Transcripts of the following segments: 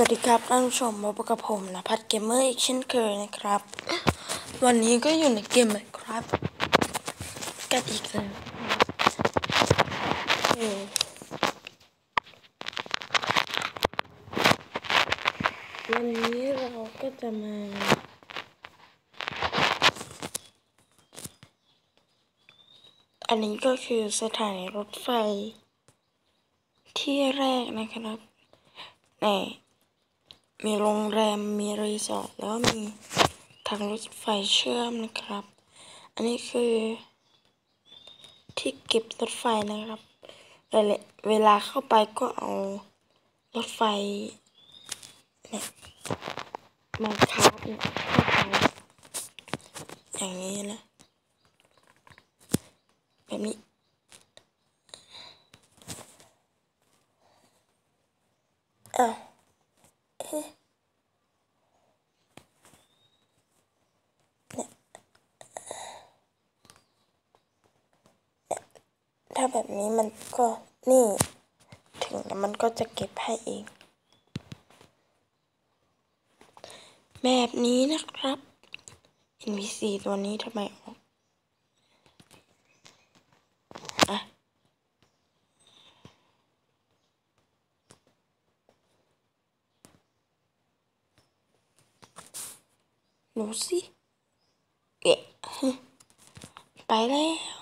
วัสดีครับท่านผู้ชมมาพบกับผมนะพัดเกมเมอร์อีกเช่นเคยนะครับวันนี้ก็อยู่ในเกมครับกันอีกแล้ววันนี้เราก็จะมาอันนี้ก็คือสถานีรถไฟที่แรกนะครับมีโรงแรมมีรีสอร์ทแล้วมีทางรถไฟเชื่อมนะครับอันนี้คือที่เก็บรถไฟนะครับเวลาเข้าไปก็เอารถไฟเนี่ยมาคาบเนี่ยเข้าไปอย่างนี้นะแบบนี้ถ้าแบบนี้มันก็นี่ถึงแล้วมันก็จะเก็บให้เองแบบนี้นะครับ NPC ตัวนี้ทำไมออกดูสิเอ๊ะไปแล้ว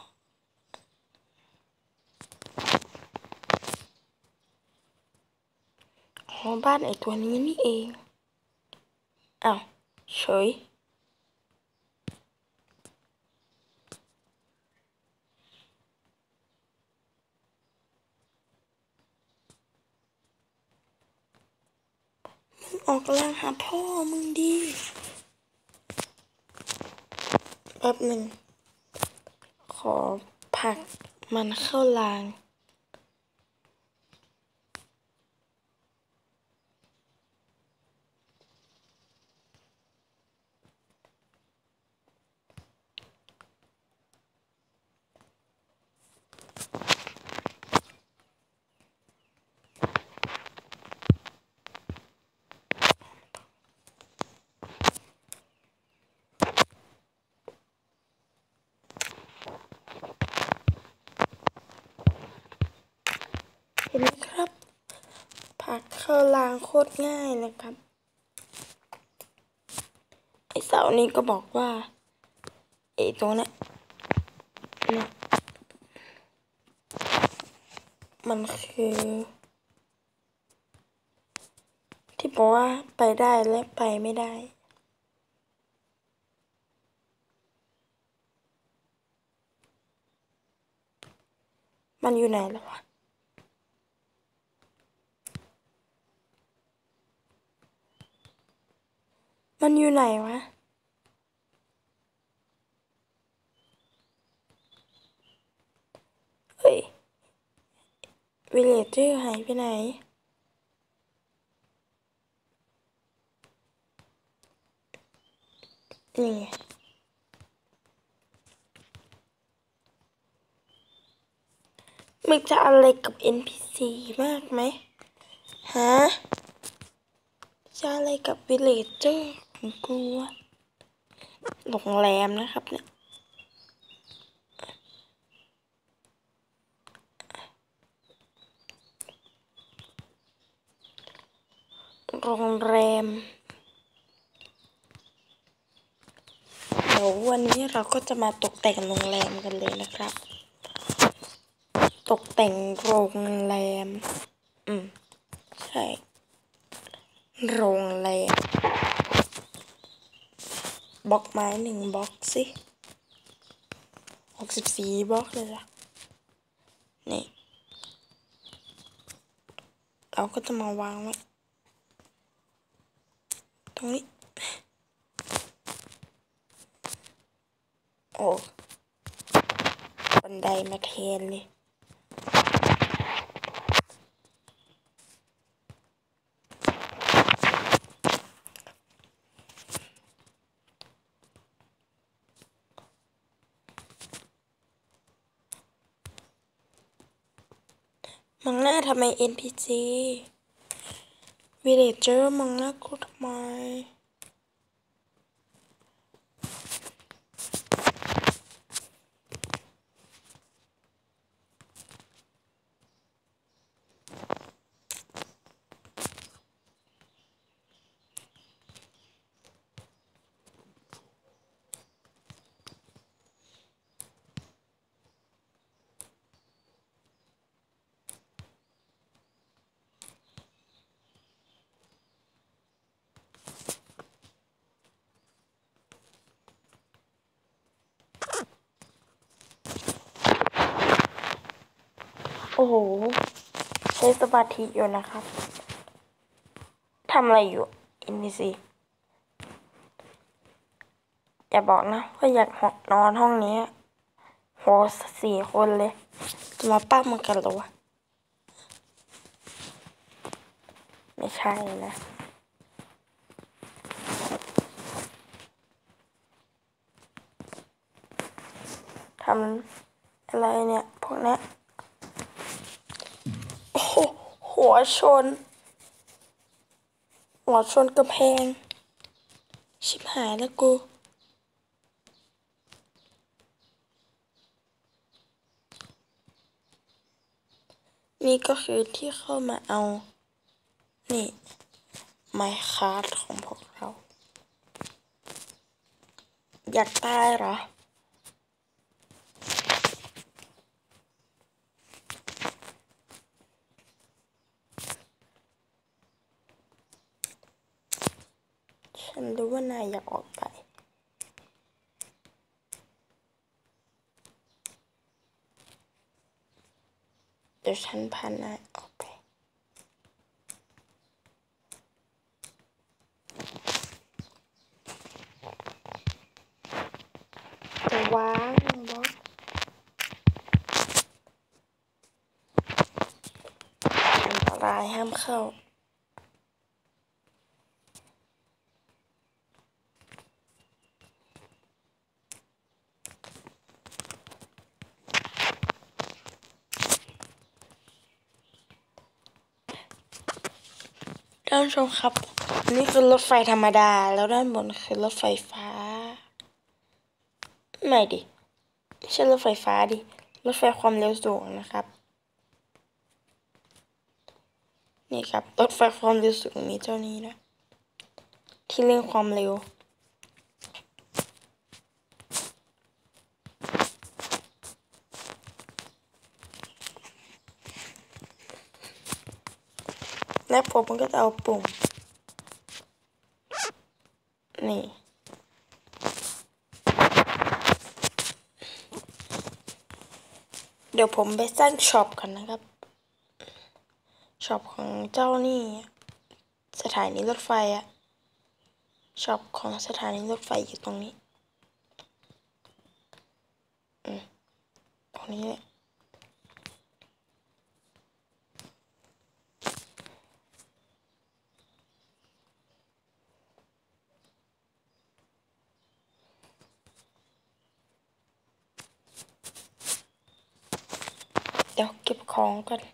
บ้านไอตัวนี้นี่เองอ้าวเฉยมึงออกล่างหาพ่อมึงดีแป๊บหนึ่งขอผลักมันเข้ารางเห็นไหมครับผลักเข้ารางโคตรง่ายนะครับไอเสานี้ก็บอกว่าไอตรงนี้เนี่ยมันคือที่บอกว่าไปได้และไปไม่ได้มันอยู่ไหนแล้ววะมันอยู่ไหนวะเฮ้ยวิลเลจเจอร์หายไปไหนนี่ไงมึงจะอะไรกับ NPC มากไหมฮะจะอะไรกับวิลเลจเจอร์ของกูวะโรงแรมนะครับเนี่ยโรงแรมเดี๋ยววันนี้เราก็จะมาตกแต่งโรงแรมกันเลยนะครับตกแต่งโรงแรมใช่โรงแรมบล็อกไม้1 บล็อกสิ64 บล็อกเลยล่ะนี่เราก็จะมาวางไว้ตรงนี้โอ้บันไดมาแทนเลยมังหน้าทำไม NPC วิเลเจอร์มองหน้ากูทำไมโอ้โหใช้สมาธิอยู่นะครับทำอะไรอยู่อินดีซีอย่าบอกนะว่าอยากนอนห้องนี้โห4 คนเลยจะมาปั้มมันกันเหรอวะไม่ใช่นะทำอะไรเนี่ยพวกนี้โอ้โหหัวชนกำแพงชิบหายแล้วกูนี่ก็คือที่เข้ามาเอานี่ไมค์คาร์ดของพวกเราอยากตายเหรอฉันรู้ว่านายอยากออกไปเดี๋ยวฉันพานายออกไปจะวางบล็อกอันตรายห้ามเข้าท่านผู้ชมครับนี่คือรถไฟธรรมดาแล้วด้านบนคือรถไฟฟ้าไม่ดิไม่ใช่รถไฟฟ้าดิรถไฟความเร็วสูงนะครับนี่ครับรถไฟความเร็วสูงมีเจ้านี้นะที่เร่งความเร็วและผมมันก็จะเอาปุ่มนี่เดี๋ยวผมไปสร้างช็อปกันนะครับช็อปของเจ้านี่สถานีรถไฟอะช็อปของสถานีรถไฟอยู่ตรงนี้ตรงนี้เลยเดี๋ยวเก็บของก่อน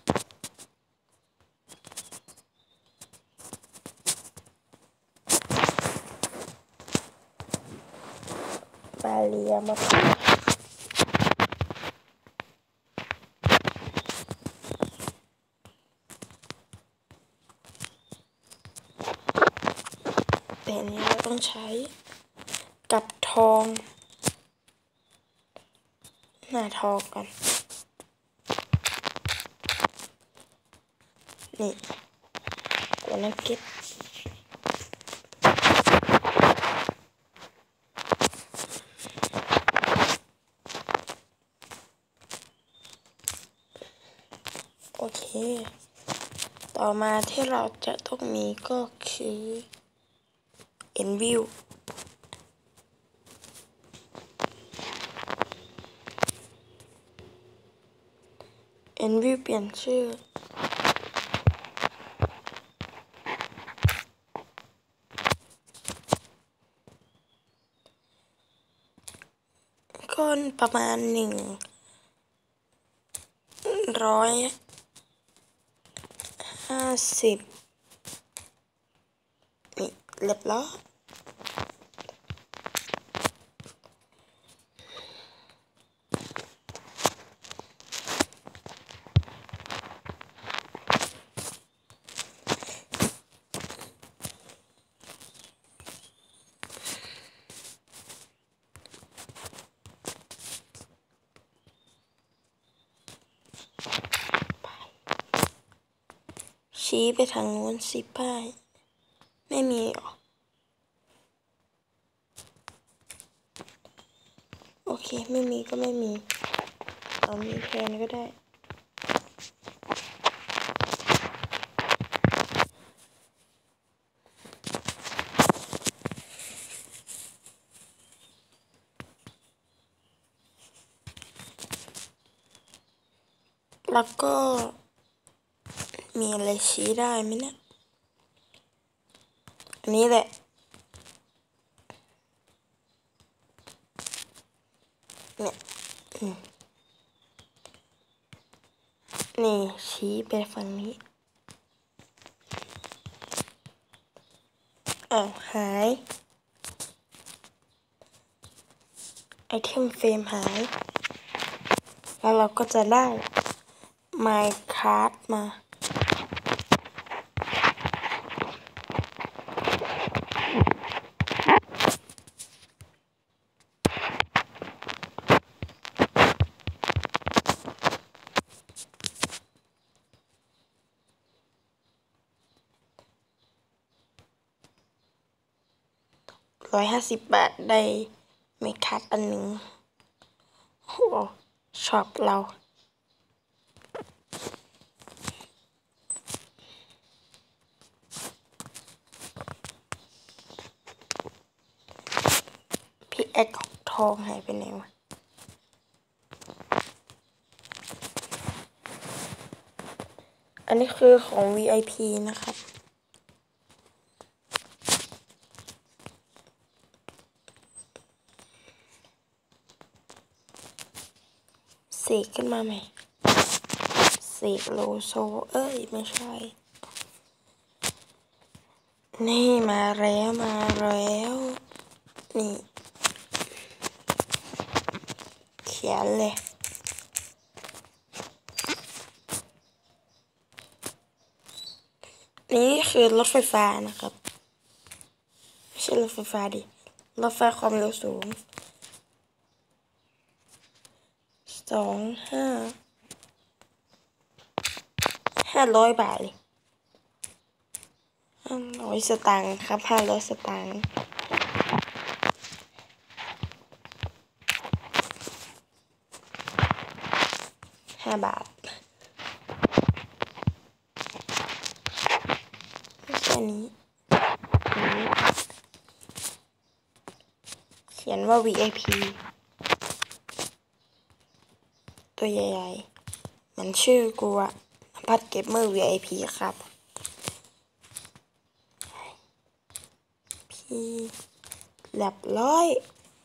บาเลียมาแต่นี้เราต้องใช้กับทองหน้าทองกัน นี่ตัวนักเก็ตโอเคต่อมาที่เราจะต้องมีก็คือ Enview Enview เปลี่ยนชื่อก้อนประมาณ150 เรียบร้อยชี้ไปทางโน้นสิป้ายไม่มีหรอโอเคไม่มีก็ไม่มีเอามีแทนก็ได้แล้วก็มีอะไรชี้ได้ไหมเนี่ยอันนี้แหละเนี่ยนี่ชี้ไปฝั่งนี้หายไอเทมเฟรมหายแล้วเราก็จะได้ Minecraft มา150 บาทได้Minecraftอันหนึ่งโอ้ชอบเราพี่แอคของทองหายไปไหนวะอันนี้คือของ VIP นะครับเสกขึ้นมาไหมเสกโลโซไม่ใช่นี่มาแล้วนี่เขียนเลยนี่คือรถไฟฟ้านะครับไม่ใช่รถไฟฟ้าดิรถไฟความเร็วสูง500 บาทเลย500 สตางค์ครับ500 สตางค์5 บาทแค่นี้เขียนว่า VIP ตัวใหญ่ๆมันชื่อกูอะพัดเก็บเมอร์ VIP ครับพี่เรียบร้อย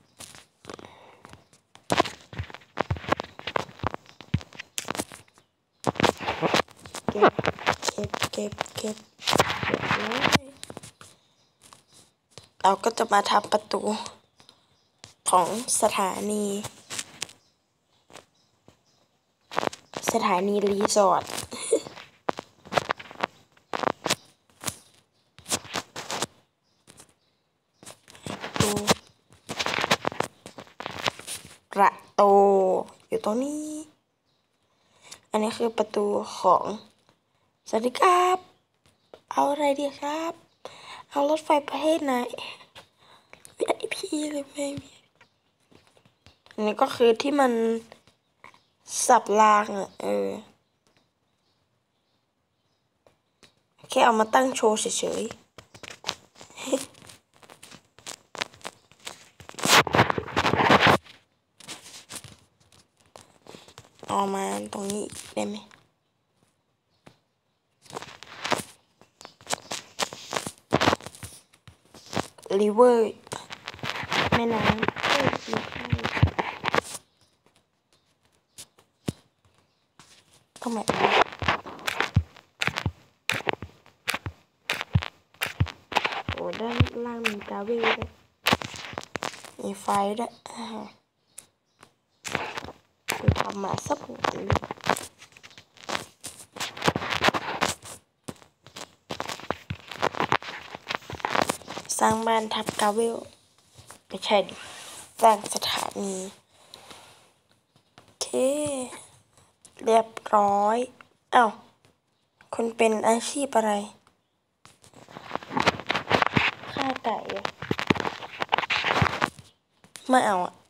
เก็บเรียบร้อยเราก็จะมาทำประตูของสถานีรีสอร์ทประตูอยู่ตรงนี้อันนี้คือประตูของสวัสดีครับเอาอะไรดีครับเอารถไฟประเภทไหนVIPหรือไม่อันนี้ก็คือที่มันสับรางแค่เอามาตั้งโชว์เฉยๆเอามาตรงนี้ได้ไหมริเวอร์แม่น้ำทำไมโอ้ด้านล่างมีกาเวลด้วยมีไฟด้วยคือทำมาสับหมดเลยสร้างบ้านทับกาเวลไม่ใช่ดิสร้างสถานีโอเคเรียบร้อยอ้าวคุณเป็นอาชีพอะไรฆ่าไก่ไม่เอาอะ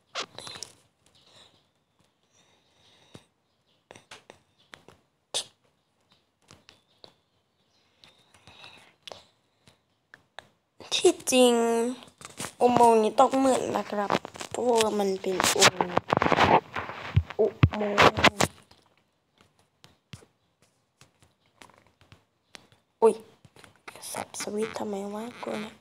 ที่จริงอุโมงค์นี้ต้องเหมือนนะครับเพราะว่ามันเป็นอุโมงค์อุ้ยสับสวิตทำไมวะกูเนี่ย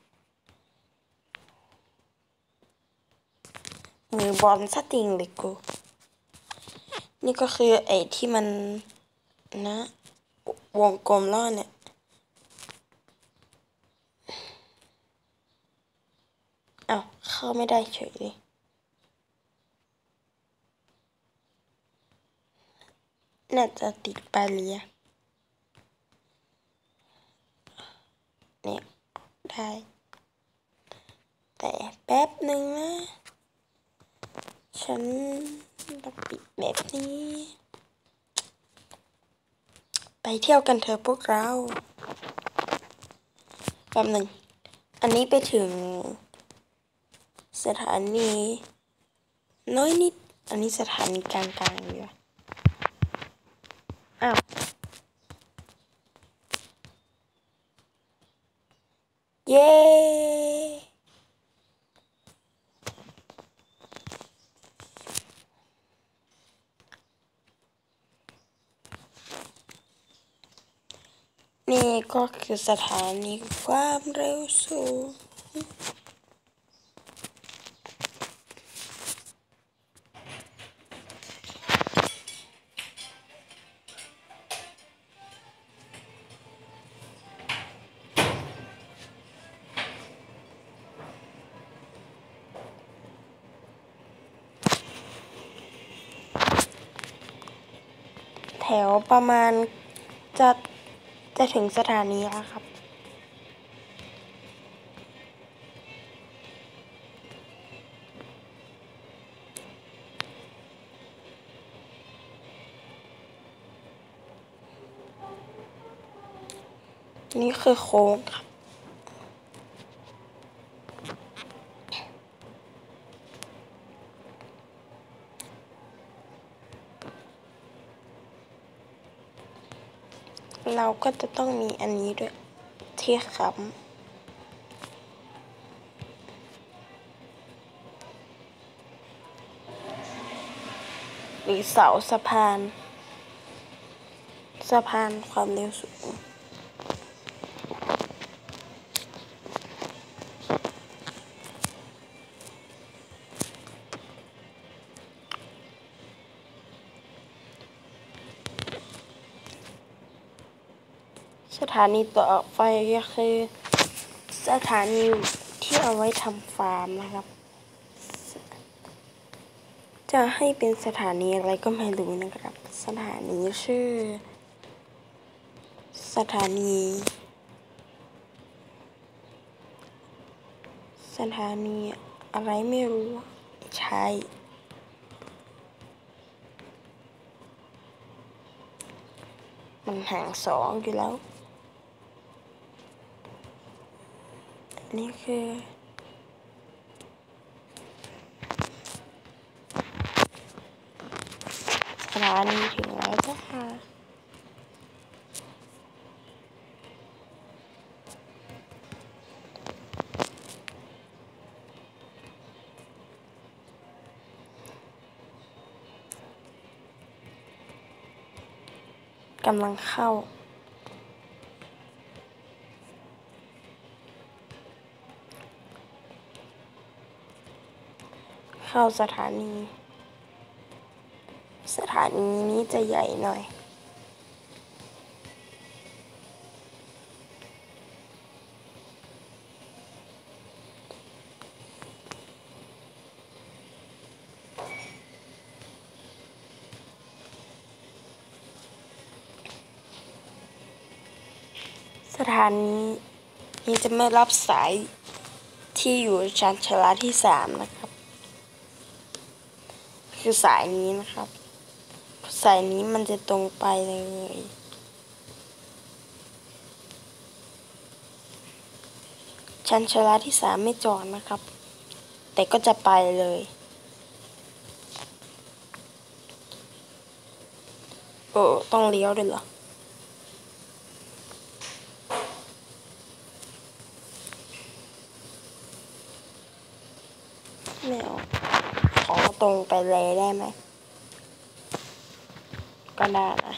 มือบอลสติงเลยกูนี่ก็คือไอ้ที่มันนะวงกลมล่อเนี่ยอ้าวเข้าไม่ได้เฉยเลยน่าจะติดบาเรียเนี่ยได้แต่แป๊บหนึ่งนะฉันต้องปิดแบบนี้ไปเที่ยวกันเถอะพวกเราแป๊บหนึ่งอันนี้ไปถึงสถานีน้อยนิดอันนี้สถานีกลางๆเลยอ้าวเย้นี่ก็คือสถานีความเร็วสูงแถวประมาณจะถึงสถานีแล้วครับนี่คือโค้งครับเราก็จะต้องมีอันนี้ด้วยที่ค้ำหรือเสาสะพานความเร็วสูงสถานีต่อไปก็คือสถานีที่เอาไว้ทำฟาร์มนะครับจะให้เป็นสถานีอะไรก็ไม่รู้นะครับสถานีชื่อสถานีอะไรไม่รู้ใช่มันห่าง2อยู่แล้วนี่คือสถานีถึงแล้วจ้าค่ะกำลังเข้าสถานีนี้จะใหญ่หน่อยสถานีนี้จะไม่รับสายที่อยู่ชานชาลาที่3นะครับ คือสายนี้นะครับสายนี้มันจะตรงไปเลยชานชาลาที่3ไม่จอดนะครับ แต่ก็จะไปเลยโอ้ต้องเลี้ยวด้วยเหรอไม่เอาขอตรงไปเลยได้ไหมก็ได้นะ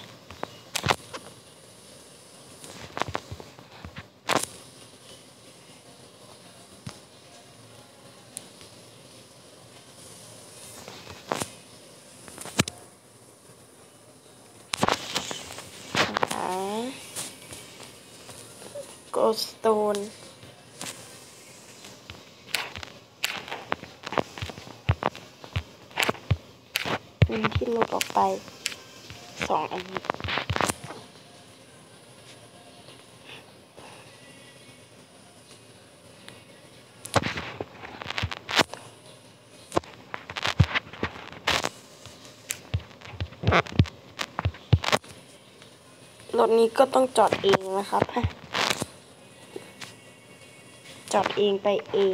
โกลสโตนมีที่หลุดออกไป2 อันรถนี้ก็ต้องจอดเองนะครับจอดเองไปเอง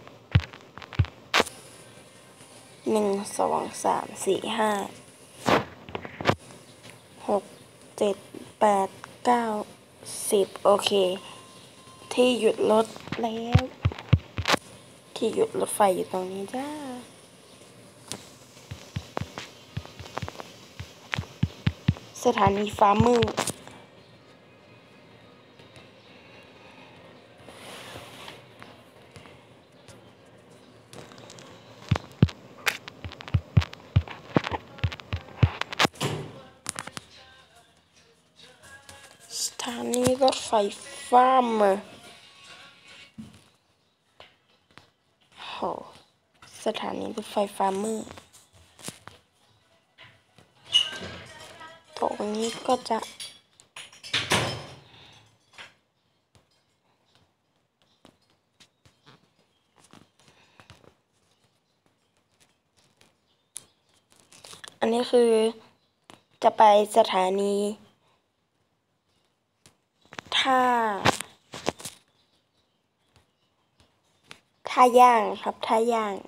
1 2 3 4 5 6 7 8 9 10โอเคที่หยุดรถแล้วที่หยุดรถไฟอยู่ตรงนี้จ้าสถานีฟาร์มเมอร์สถานีรถไฟฟาร์มเมอร์โหสถานีรถไฟฟาร์มเมอร์ตรงนี้ก็จะอันนี้คือจะไปสถานีท่าย่างครับท่าย่าง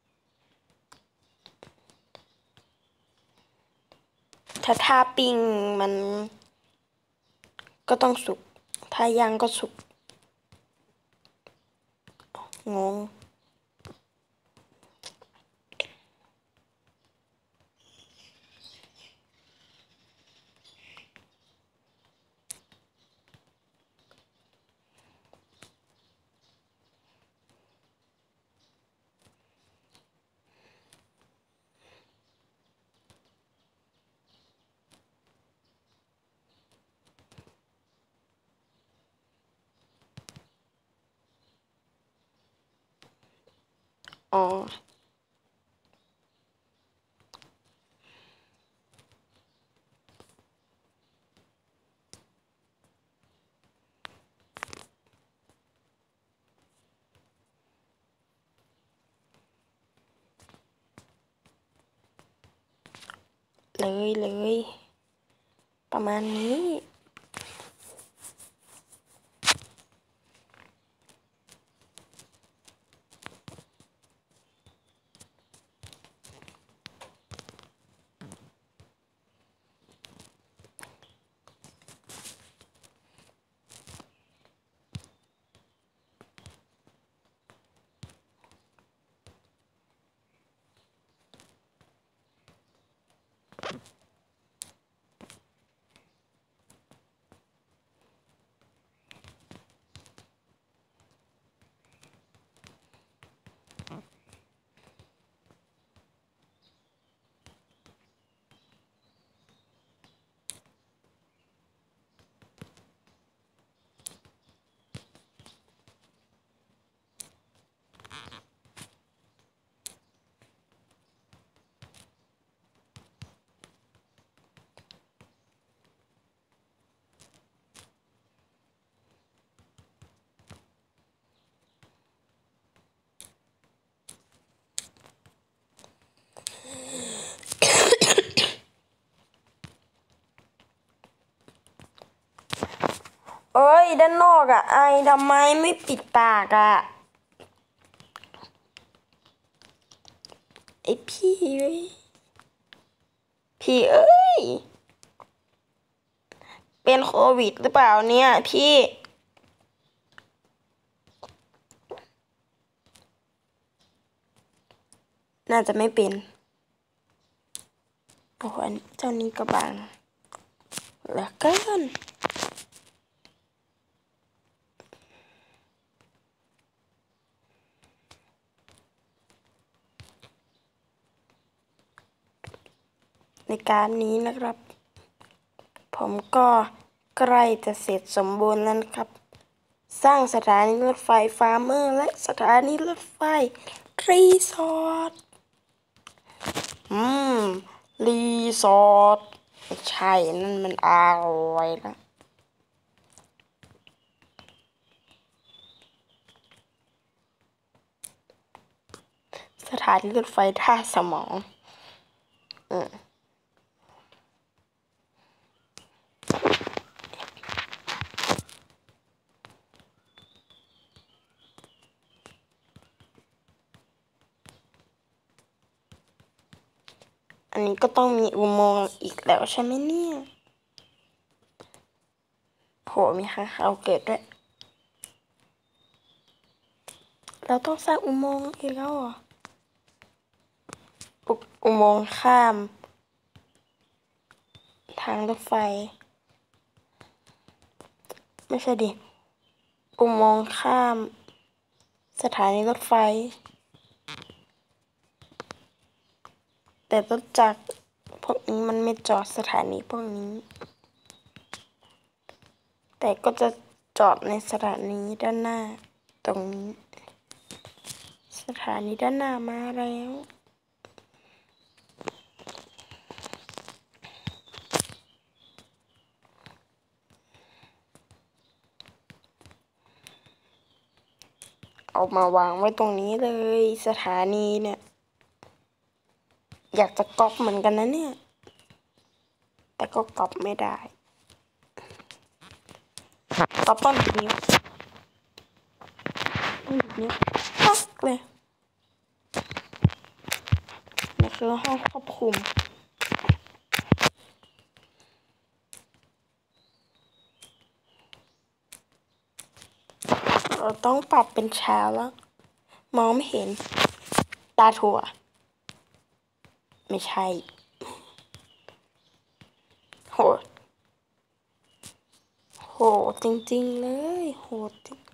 ถ้าท่าปิ้งมันก็ต้องสุกท่าย่างก็สุกงงอ๋อเลยประมาณนี้ด้านนอกอ่ะไอทำไมไม่ปิดปากอ่ะไอพี่เอ้ยพี่เอ้ยเป็นโควิดหรือเปล่าเนี่ยพี่น่าจะไม่เป็นโอ้โหเจ้านี้ก็บางเหลือเกินในการนี้นะครับ ผมก็ใกล้จะเสร็จสมบูรณ์แล้วนะครับ สร้างสถานีรถไฟฟาร์มเมอร์และสถานีรถไฟรีสอร์ทรีสอร์ทไม่ใช่นั่นมันอร่อยนะสถานีรถไฟท่าสมองอันนี้ก็ต้องมีอุโมงค์อีกแล้วใช่ไหมเนี่ยโหมีค้างคาวเกิดด้วยเราต้องสร้างอุโมงค์อีกแล้วเหรออุโมงค์ข้ามทางรถไฟไม่ใช่ดิอุโมงค์ข้ามสถานีรถไฟแต่รถจักรพวกนี้มันไม่จอดสถานีพวกนี้แต่ก็จะจอดในสถานีด้านหน้าตรงนี้สถานีด้านหน้ามาแล้วเอามาวางไว้ตรงนี้เลยสถานีเนี่ยอยากจะก๊อปเหมือนกันนะเนี่ยแต่ก็ก๊อปไม่ได้ก๊อปต้นแบบนี้ปักเลยนี่คือห้องควบคุมเราต้องปรับเป็นเช้าแล้วมองไม่เห็นตาถั่วไม่ใช่โหดโหดจริงๆเลยโหดจริง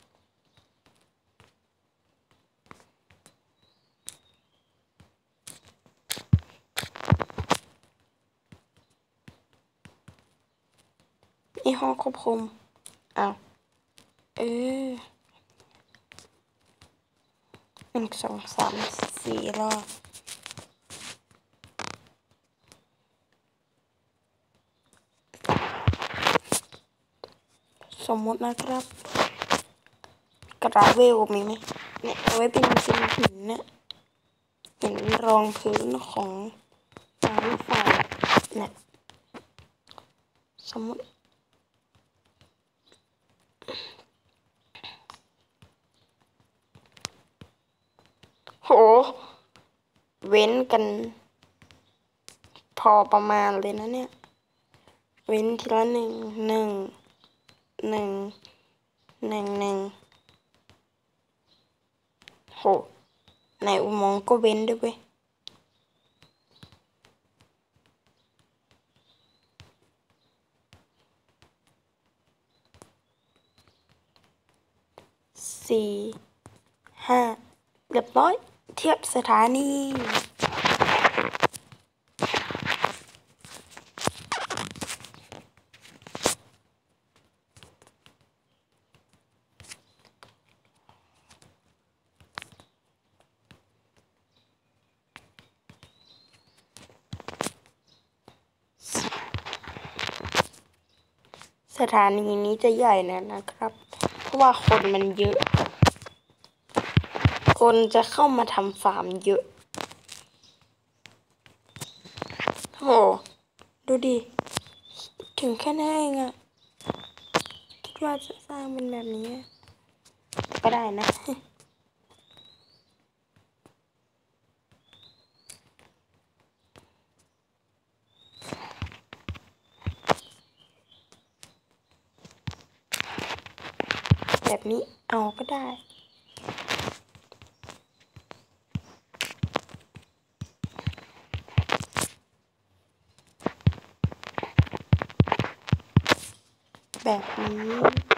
นี่ห้องควบคุมอ้าวเออ1 2 3 4รอบสมมตินะครับกระเวลมีไหมเนี่ยเอาไว้เป็นหินเนี่ยหินรองพื้นของทางรถไฟเนี่ยสมมติโหเว้นกันพอประมาณเลยนะเนี่ยเว้นทีละ1 โหในอุโมงค์ก็เว้นด้วยเว้ย4 5เรียบร้อยเทียบสถานีสถานีนี้จะใหญ่นะครับเพราะว่าคนมันเยอะคนจะเข้ามาทำฟาร์มเยอะโหดูดิถึงแค่นั้นเองอะว่าจะสร้างเป็นแบบนี้ก็ได้นะ แบบนี้เอาก็ได้แบบนี้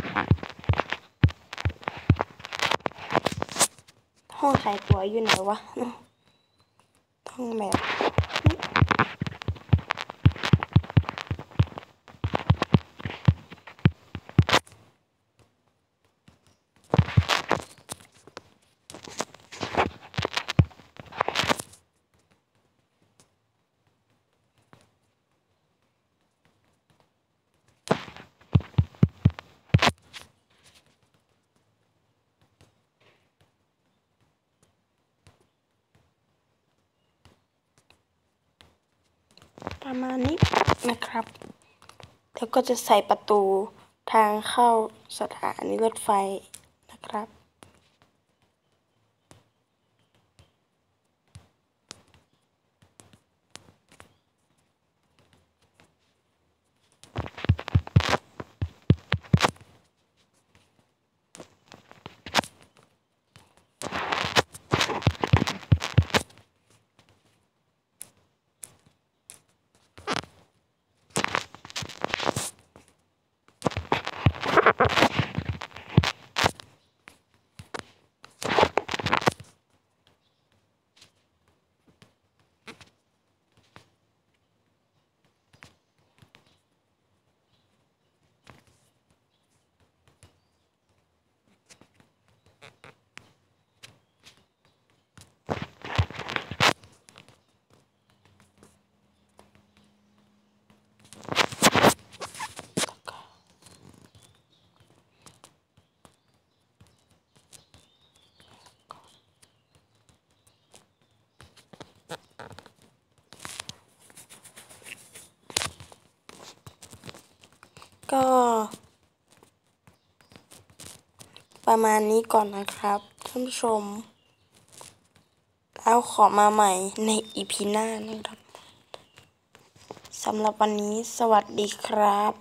ห้องขายตั๋วอยู่ไหนวะต้องแบบประมาณนี้นะครับแล้วก็จะใส่ประตูทางเข้าสถานีรถไฟนะครับก็ประมาณนี้ก่อนนะครับท่านผู้ชมแล้วขอมาใหม่ในอีพีหน้านะครับสำหรับวันนี้สวัสดีครับ